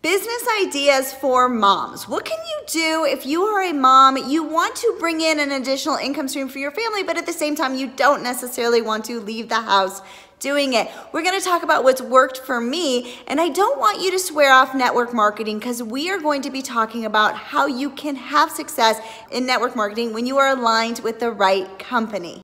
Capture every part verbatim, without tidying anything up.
Business ideas for moms. What can you do if you are a mom, you want to bring in an additional income stream for your family, but at the same time, you don't necessarily want to leave the house doing it? We're gonna talk about what's worked for me, and I don't want you to swear off network marketing because we are going to be talking about how you can have success in network marketing when you are aligned with the right company.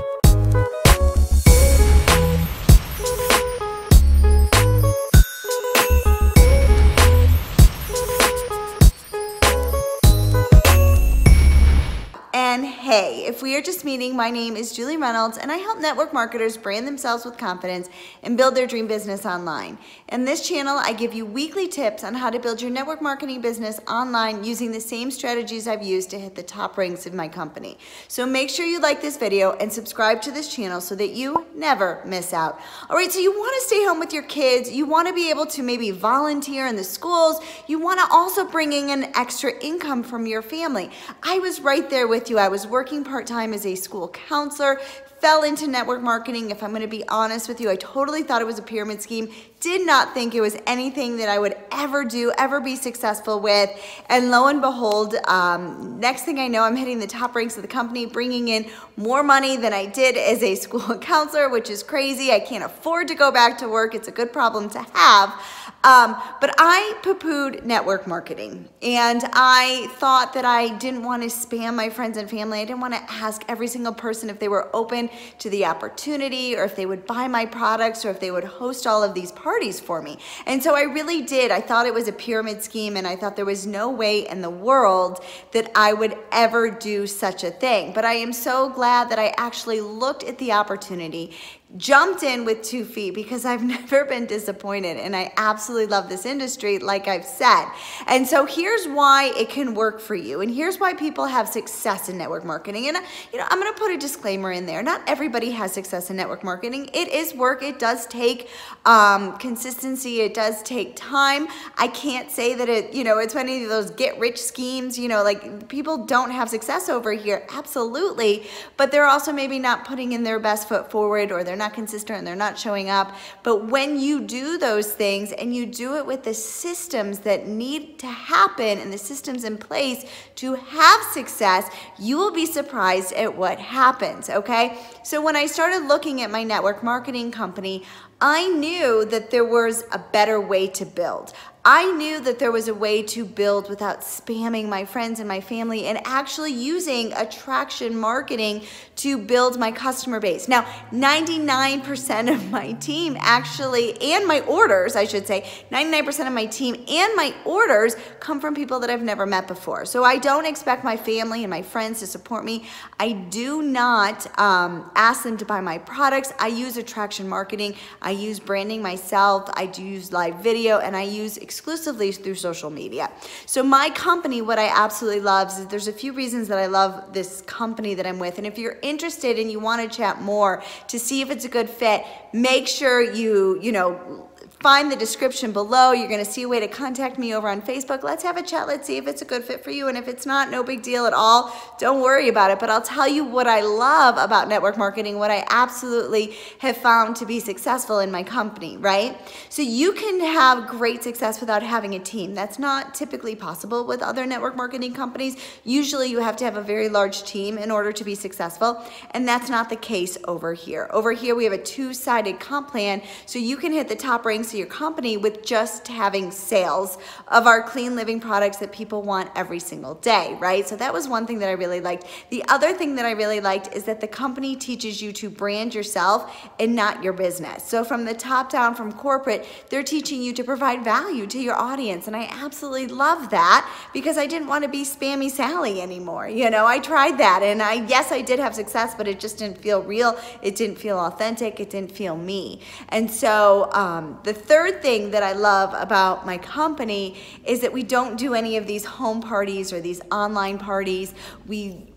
And hey, if we are just meeting, my name is Julie Reynolds and I help network marketers brand themselves with confidence and build their dream business online. In this channel, I give you weekly tips on how to build your network marketing business online using the same strategies I've used to hit the top ranks of my company. So make sure you like this video and subscribe to this channel so that you never miss out. All right, so you want to stay home with your kids, you want to be able to maybe volunteer in the schools, you want to also bring in an extra income from your family. I was right there with you. I was working part-time as a school counselor, fell into network marketing. If I'm going to be honest with you, I totally thought it was a pyramid scheme. Did not think it was anything that I would ever do, ever be successful with. And lo and behold, um, next thing I know, I'm hitting the top ranks of the company, bringing in more money than I did as a school counselor, which is crazy. I can't afford to go back to work. It's a good problem to have. Um, but I poo-pooed network marketing, and I thought that I didn't want to spam my friends and family. I didn't want to ask every single person if they were open to the opportunity or if they would buy my products or if they would host all of these parties for me. And so I really did. I thought it was a pyramid scheme, and I thought there was no way in the world that I would ever do such a thing. But I am so glad that I actually looked at the opportunity, jumped in with two feet, because I've never been disappointed and I absolutely love this industry, like I've said. And so here's why it can work for you, and here's why people have success in network marketing. And you know, I'm gonna put a disclaimer in there. Not everybody has success in network marketing. It is work. It does take um, consistency. It does take time. I can't say that it, you know, it's one of those get rich schemes, you know, like people don't have success over here. Absolutely. But they're also maybe not putting in their best foot forward, or they're not consistent and they're not showing up. But when you do those things and you do it with the systems that need to happen and the systems in place to have success, you will be surprised at what happens, okay? So when I started looking at my network marketing company, I knew that there was a better way to build. I knew that there was a way to build without spamming my friends and my family and actually using attraction marketing to build my customer base. Now, ninety-nine percent of my team actually, and my orders, I should say, ninety-nine percent of my team and my orders come from people that I've never met before. So I don't expect my family and my friends to support me. I do not um, ask them to buy my products. I use attraction marketing. I use branding myself. I do use live video, and I use exclusively through social media. So my company, what I absolutely love is there's a few reasons that I love this company that I'm with. And if you're interested and you want to chat more to see if it's a good fit, make sure you, you know, find the description below. You're going to see a way to contact me over on Facebook. Let's have a chat. Let's see if it's a good fit for you. And if it's not, no big deal at all. Don't worry about it. But I'll tell you what I love about network marketing, what I absolutely have found to be successful in my company, right? So you can have great success without having a team. That's not typically possible with other network marketing companies. Usually you have to have a very large team in order to be successful. And that's not the case over here. Over here, we have a two-sided comp plan. So you can hit the top ranks your company with just having sales of our clean living products that people want every single day, right? So that was one thing that I really liked. The other thing that I really liked is that the company teaches you to brand yourself and not your business. So from the top down, from corporate, they're teaching you to provide value to your audience. And I absolutely love that because I didn't want to be spammy Sally anymore. You know, I tried that, and I, yes, I did have success, but it just didn't feel real. It didn't feel authentic. It didn't feel me. And so um, the third thing that I love about my company is that we don't do any of these home parties or these online parties. We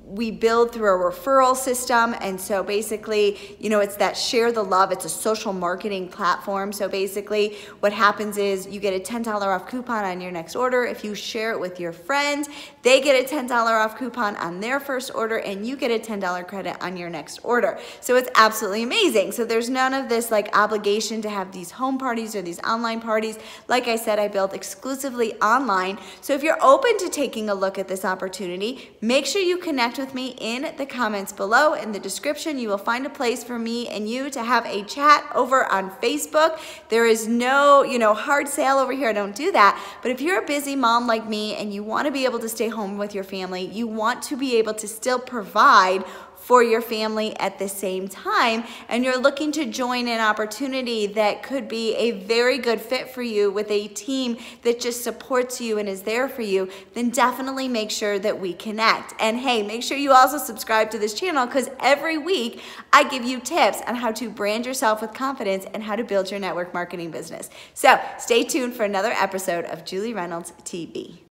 we build through a referral system. And so basically, you know, it's that share the love. It's a social marketing platform. So basically what happens is you get a ten dollar off coupon on your next order. If you share it with your friends, they get a ten dollar off coupon on their first order, and you get a ten dollar credit on your next order. So it's absolutely amazing. So there's none of this like obligation to have these home parties or these online parties. Like I said, I build exclusively online. So if you're open to taking a look at this opportunity, make sure you connect with me in the comments below. In the description, you will find a place for me and you to have a chat over on Facebook. There is no, you know, hard sale over here. I don't do that. But if you're a busy mom like me and you want to be able to stay home with your family, you want to be able to still provide for your family at the same time, and you're looking to join an opportunity that could be a very good fit for you with a team that just supports you and is there for you, then definitely make sure that we connect. And hey, make sure you also subscribe to this channel, because every week I give you tips on how to brand yourself with confidence and how to build your network marketing business. So stay tuned for another episode of Julie Reynolds T V.